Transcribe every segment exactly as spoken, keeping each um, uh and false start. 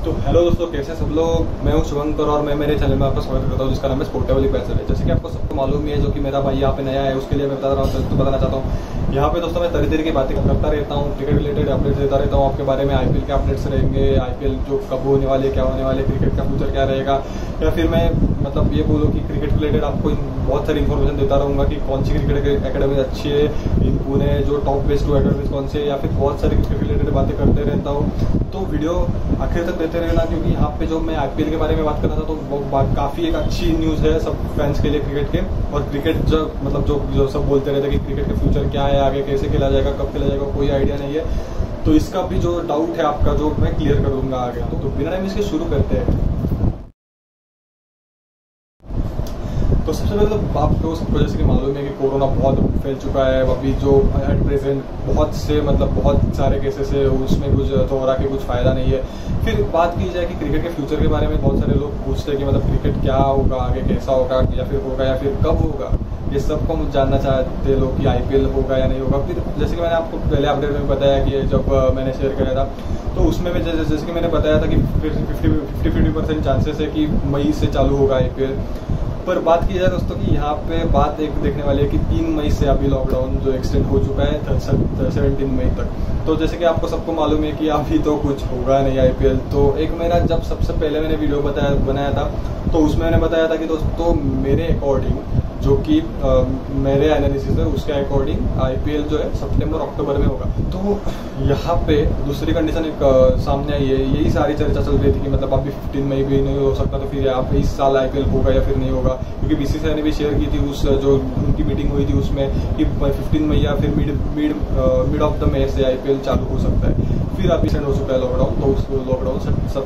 तो हेलो दोस्तों, कैसे सब लोग। मैं हूं शुभंकर और मैं मेरे चैनल में आपका स्वागत करता हूं जिसका नाम है स्पोर्टेबल पैसर है। जैसे कि आपको सबको मालूम ही है, जो कि मेरा भाई यहाँ पे नया है उसके लिए मैं बता रहा हूँ तो बताना चाहता हूँ। यहाँ पे दोस्तों मैं तरह तरह की बातें करता रहता हूँ, क्रिकेट रिलेटेड अपडेट्स देता रहता हूँ आपके बारे में। आईपीएल के अपडेट्स रहेंगे, आईपीएल जो कब होने वाले, क्या होने वाले, क्रिकेट का फ्यूचर क्या रहेगा, या फिर मैं मतलब ये बोलूँ कि क्रिकेट रिलेटेड आपको बहुत सारी इन्फॉर्मेशन देता रहूँगा कि कौन सी क्रिकेट अकेडमी अच्छी है इन पुणे, जो टॉप बेस्ट टू अकेडमी कौन से, या फिर बहुत सारी क्रिकेट रिलेटेड बातें करते रहता हूँ। तो वीडियो आखिर तक देते रहना, क्योंकि यहाँ पे जो मैं आईपीएल के बारे में बात कर रहा था तो वो बात काफ़ी एक अच्छी न्यूज़ है सब फैंस के लिए क्रिकेट के। और क्रिकेट जो मतलब जो जो सब बोलते रहते हैं कि क्रिकेट का फ्यूचर क्या है, आगे कैसे खेला जाएगा, कब खेला जाएगा, कोई आइडिया नहीं है। तो इसका भी जो डाउट है आपका, जो मैं क्लियर कर दूंगा आगे। तो, तो बिना टाइम इसके शुरू करते हैं। तो सबसे पहले तो आपको सबको जैसे कि मालूम है कि कोरोना बहुत फैल चुका है अभी, जो एट प्रेजेंट बहुत से मतलब बहुत सारे केसेस है, उसमें कुछ तो हो रहा कि कुछ फ़ायदा नहीं है। फिर बात की जाए कि क्रिकेट के फ्यूचर के बारे में बहुत सारे लोग पूछते हैं कि मतलब क्रिकेट क्या होगा, आगे कैसा होगा, या फिर होगा या फिर कब होगा। ये सबको मुझे जानना चाहते लोग कि आईपीएल होगा या नहीं होगा। फिर जैसे कि मैंने आपको पहले अपडेट में बताया कि जब मैंने शेयर किया था तो उसमें मैं जैसे जैसे कि मैंने बताया था कि fifty fifty fifty percent chances है कि मई से चालू होगा आईपीएल। पर बात की जाए दोस्तों कि यहाँ पे बात एक देखने वाली है कि तीन मई से अभी लॉकडाउन जो एक्सटेंड हो चुका है सेवनटीन मई तक। तो जैसे कि आपको सबको मालूम है कि अभी तो कुछ होगा नहीं आईपीएल। तो एक मेरा जब सबसे पहले मैंने वीडियो बताया बनाया था तो उसमें मैंने बताया था कि दोस्तों मेरे अकॉर्डिंग, जो कि मेरे एनालिसिस है उसके अकॉर्डिंग आईपीएल जो है सितंबर अक्टूबर में होगा। तो यहाँ पे दूसरी कंडीशन एक आ, सामने आई है। यही सारी चर्चा चल रही थी कि मतलब अभी फिफ्टीन मई भी नहीं हो सकता, तो फिर यहाँ पे इस साल आईपीएल होगा या फिर नहीं होगा। क्योंकि बीसीसीआई ने भी शेयर की थी उस जो उनकी मीटिंग हुई थी उसमें कि फिफ्टीन मई या फिर mid mid mid of the May से आईपीएल चालू हो सकता है। फिर अभी एक्सटेंड हो चुका है लॉकडाउन, तो उस लॉकडाउन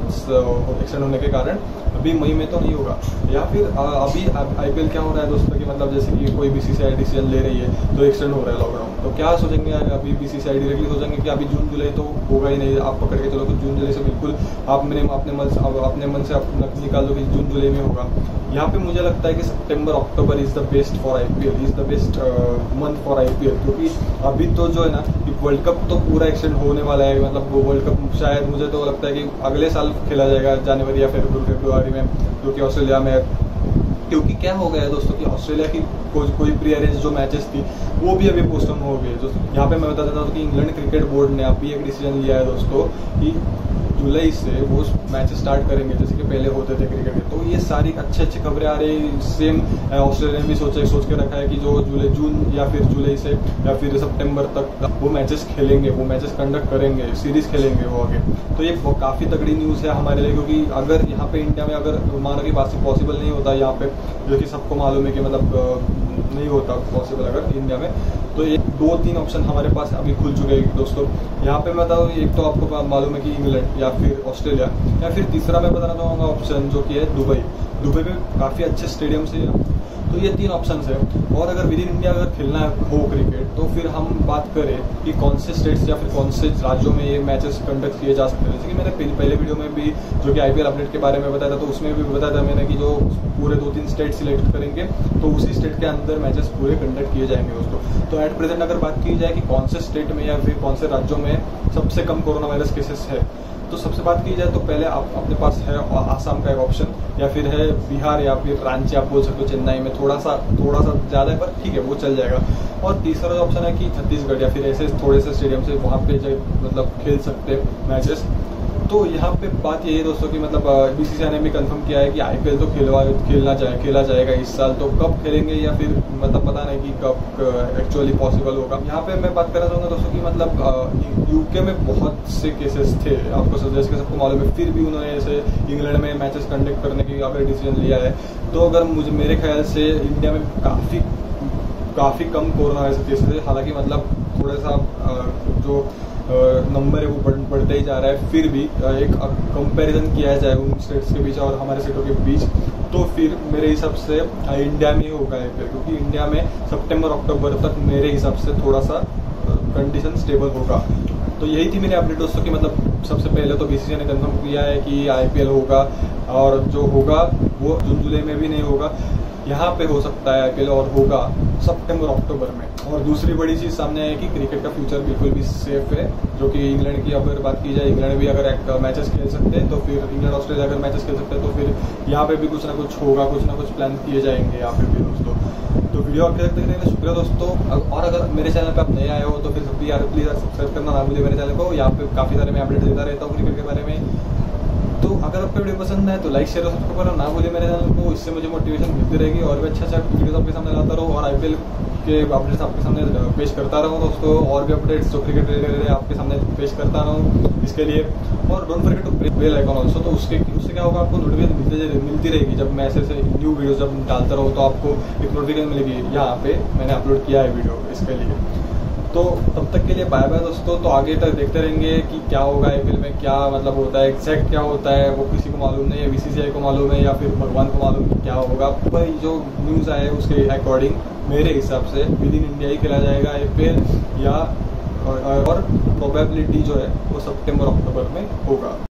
सब एक्सटेंड होने के कारण अभी मई में तो नहीं होगा। या फिर अभी आईपीएल क्या हो रहा है दोस्तों कि मतलब जैसे कि कोई बीसीसीआई डिसीजन ले रही है तो एक्सटेंड हो रहा है लॉकडाउन, तो क्या सोचेंगे अभी बीसीसीआई डायरेक्टली सोचेंगे कि अभी जून जुलाई तो होगा ही नहीं। आप पकड़ के चलो कि जून जुलाई से बिल्कुल आप मैंने अपने मन से अपने मन से निकाल दो कि जून जुलाई में होगा। यहाँ पे मुझे लगता है कि सितंबर अक्टूबर is the best for IPL, is the best month for IPL. क्योंकि अभी तो जो है ना कि वर्ल्ड कप तो पूरा एक्सटेंड होने वाला है। मतलब वो वर्ल्ड कप शायद मुझे तो लगता है कि अगले साल खेला जाएगा जनवरी या फिर फरवरी में, जो कि ऑस्ट्रेलिया में। क्योंकि क्या हो गया है दोस्तों कि ऑस्ट्रेलिया की कोई कोई प्री अरेंज जो मैचेस थी वो भी अभी पोस्टपोन हो गए। जो यहाँ पे मैं बता देता हूँ कि इंग्लैंड क्रिकेट बोर्ड ने अभी एक डिसीजन लिया है दोस्तों कि जुलाई से वो मैच स्टार्ट करेंगे जैसे कि पहले होते थे क्रिकेट के। तो ये सारी अच्छी अच्छी खबरें आ रही। सेम ऑस्ट्रेलिया ने भी सोचा सोच के रखा है कि जो जुलाई जून या फिर जुलाई से या फिर सितंबर तक वो मैचेस खेलेंगे, वो मैचेस कंडक्ट करेंगे, सीरीज खेलेंगे वो आगे। तो ये काफ़ी तगड़ी न्यूज़ है हमारे लिए, क्योंकि अगर यहाँ पे इंडिया में अगर मानो कि बात पॉसिबल नहीं होता यहाँ पे, जो कि सबको मालूम है कि मतलब नहीं होता पॉसिबल अगर इंडिया में, तो ये दो तीन ऑप्शन हमारे पास अभी खुल चुके हैं दोस्तों। यहाँ पे मैं बताऊँ, एक तो आपको मालूम है कि इंग्लैंड या फिर ऑस्ट्रेलिया, या फिर तीसरा मैं बताना चाहूँगा ऑप्शन जो कि है दुबई। दुबई में काफ़ी अच्छे स्टेडियम से, तो ये तीन ऑप्शन है। और अगर विद इन इंडिया अगर खेलना हो क्रिकेट, तो फिर हम बात करें कि कौन से स्टेट्स या फिर कौन से राज्यों में ये मैचेस कंडक्ट किए जा सकते हैं। जैसे कि मैंने पहले वीडियो में भी जो कि आईपीएल अपडेट के बारे में बताया था, तो उसमें भी बताया था मैंने कि जो पूरे दो तीन स्टेट सिलेक्ट करेंगे तो उसी स्टेट के अंदर मैचेस पूरे कंडक्ट किए जाएंगे दोस्तों। तो एट प्रेजेंट अगर बात की जाए कि कौन से स्टेट में या फिर कौन से राज्यों में सबसे कम कोरोना वायरस केसेस है, तो सबसे बात की जाए तो पहले आप अपने पास है आसाम का एक ऑप्शन, या फिर है बिहार, या फिर रांची आप बोल सकते हो। चेन्नई में थोड़ा सा थोड़ा सा ज़्यादा है पर ठीक है वो चल जाएगा। और तीसरा जो ऑप्शन है कि छत्तीसगढ़, या फिर ऐसे थोड़े से स्टेडियम से वहाँ पे जो मतलब खेल सकते हैं मैचेस। तो यहाँ पे बात यही है दोस्तों कि मतलब बीसीसीआई ने भी कंफर्म किया है कि आईपीएल तो खेलवा खेलना जाए खेला जाएगा इस साल। तो कब खेलेंगे या फिर मतलब पता नहीं कि कब एक्चुअली पॉसिबल होगा। यहाँ पे मैं बात करना चाहूँगा दोस्तों कि मतलब यूके में बहुत से केसेस थे, आपको जैसे कि सबको मालूम है, फिर भी उन्होंने ऐसे इंग्लैंड में मैचेस कंडक्ट करने की अगर डिसीजन लिया है। तो अगर मुझे मेरे ख्याल से इंडिया में काफ़ी काफ़ी कम कोरोना वायरस केसेस है। हालांकि मतलब थोड़ा सा जो नंबर है वो बढ़ बढ़ता ही जा रहा है, फिर भी एक कंपैरिजन किया जाए उन स्टेट्स के बीच और हमारे स्टेटों के बीच, तो फिर मेरे हिसाब से इंडिया में ही होगा आईपीएल। क्योंकि इंडिया में सितंबर अक्टूबर तक मेरे हिसाब से थोड़ा सा कंडीशन स्टेबल होगा। तो यही थी मेरी अपडेट दोस्तों कि मतलब सबसे पहले तो बीसीसीआई ने कंफर्म किया है कि आईपीएल होगा, और जो होगा वो जून जुलाई में भी नहीं होगा। यहाँ पे हो सकता है आईपीएल और होगा सितंबर अक्टूबर में। और दूसरी बड़ी चीज़ सामने है कि क्रिकेट का फ्यूचर बिल्कुल भी सेफ है, जो कि इंग्लैंड की अगर बात की जाए, इंग्लैंड भी अगर एक मैचेस खेल सकते हैं तो फिर इंग्लैंड ऑस्ट्रेलिया अगर मैचेस खेल सकते हैं तो फिर यहाँ पे भी कुछ ना कुछ होगा, कुछ ना कुछ प्लान किए जाएंगे यहाँ पे भी दोस्तों। तो वीडियो आपके तक देखने के लिए शुक्रिया दोस्तों। और अगर मेरे चैनल पे आप नए आए हो तो फिर भी यार प्लीज़ सब्सक्राइब करना ना भूलिए मेरे चैनल को। यहाँ पे काफ़ी सारे मैं अपडेट देता रहता हूँ क्रिकेट के बारे में। तो अगर आपको वीडियो पसंद है तो लाइक शेयर और सब्सक्राइब करना ना भूलिए मेरे चैनल को, इससे मुझे मोटिवेशन मिलती रहेगी और भी अच्छा अच्छा वीडियोस आपके सामने लाता रहूँ और आईपीएल के अपडेट्स आपके सामने पेश करता रहूँ दोस्तों। और भी अपडेट्स जो क्रिकेट रिलेटेड है आपके सामने पेश करता रहूँ इसके लिए। और don't forget to press bell icon also, तो उसके उससे क्या होगा, आपको नोटिफिकेशन मिलती मिलती रहेगी जब मैं ऐसे ऐसे न्यू वीडियो जब डालता रहूँ तो आपको एक नोटिफिकेशन मिलेगी यहाँ पे मैंने अपलोड किया है वीडियो इसके लिए। तो तब तक के लिए बाय बाय दोस्तों। तो आगे तक देखते रहेंगे कि क्या होगा आईपीएल में, क्या मतलब होता है, एग्जैक्ट क्या होता है वो किसी को मालूम नहीं है, बीसीसीआई को मालूम है या फिर भगवान को मालूम क्या होगा। पर जो न्यूज़ आए उसके अकॉर्डिंग मेरे हिसाब से विद इन इंडिया ही खेला जाएगा आईपीएल, या और प्रोबेबिलिटी जो है वो सितंबर अक्टूबर में होगा।